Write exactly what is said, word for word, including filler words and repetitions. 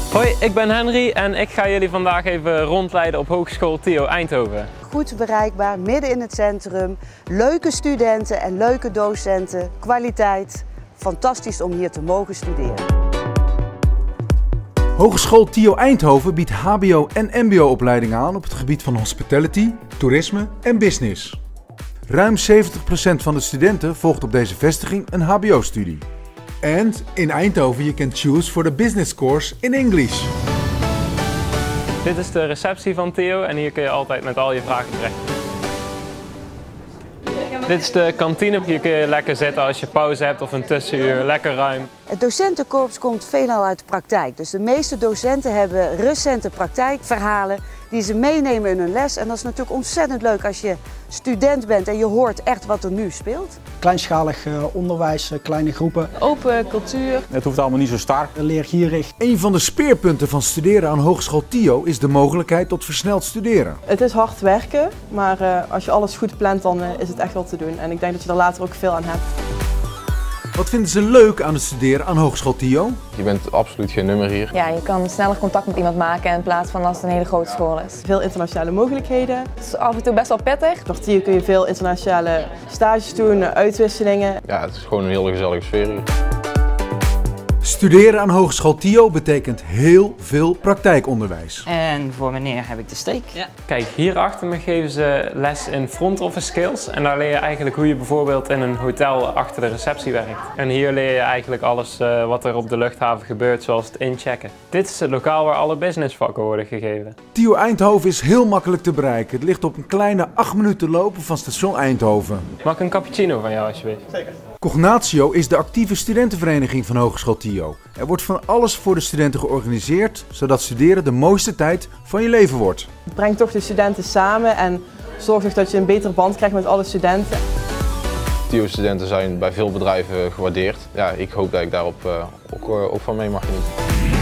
Hoi, ik ben Henry en ik ga jullie vandaag even rondleiden op Hogeschool T I O Eindhoven. Goed bereikbaar, midden in het centrum, leuke studenten en leuke docenten, kwaliteit. Fantastisch om hier te mogen studeren. Hogeschool T I O Eindhoven biedt H B O en M B O-opleidingen aan op het gebied van hospitality, toerisme en business. Ruim zeventig procent van de studenten volgt op deze vestiging een H B O-studie. En in Eindhoven you can choose for the business course in English. Dit is de receptie van T I O en hier kun je altijd met al je vragen terecht. Dit is de kantine. Hier kun je lekker zitten als je pauze hebt of een tussenuur. Lekker ruim. Het docentenkorps komt veelal uit de praktijk. Dus de meeste docenten hebben recente praktijkverhalen die ze meenemen in hun les. En dat is natuurlijk ontzettend leuk als je student bent en je hoort echt wat er nu speelt. Kleinschalig uh, onderwijs, uh, kleine groepen. Open cultuur. Het hoeft allemaal niet zo sterk. Leergierig. Een van de speerpunten van studeren aan Hogeschool T I O is de mogelijkheid tot versneld studeren. Het is hard werken, maar uh, als je alles goed plant dan uh, is het echt wel te doen. En ik denk dat je er later ook veel aan hebt. Wat vinden ze leuk aan het studeren aan Hogeschool T I O? Je bent absoluut geen nummer hier. Ja, je kan sneller contact met iemand maken in plaats van als het een hele grote school is. Veel internationale mogelijkheden. Het is af en toe best wel pittig. Door T I O kun je veel internationale stages doen, uitwisselingen. Ja, het is gewoon een hele gezellige sfeer hier. Studeren aan Hogeschool T I O betekent heel veel praktijkonderwijs. En voor meneer heb ik de steek. Ja. Kijk, hier achter me geven ze les in front office skills. En daar leer je eigenlijk hoe je bijvoorbeeld in een hotel achter de receptie werkt. En hier leer je eigenlijk alles uh, wat er op de luchthaven gebeurt, zoals het inchecken. Dit is het lokaal waar alle businessvakken worden gegeven. T I O Eindhoven is heel makkelijk te bereiken. Het ligt op een kleine acht minuten lopen van station Eindhoven. Mag ik een cappuccino van jou alsjeblieft? Zeker. Cognatio is de actieve studentenvereniging van Hogeschool T I O. Er wordt van alles voor de studenten georganiseerd, zodat studeren de mooiste tijd van je leven wordt. Het brengt toch de studenten samen en zorgt ervoor dat je een betere band krijgt met alle studenten. T I O-studenten zijn bij veel bedrijven gewaardeerd. Ja, ik hoop dat ik daarop uh, ook, uh, ook van mee mag genieten.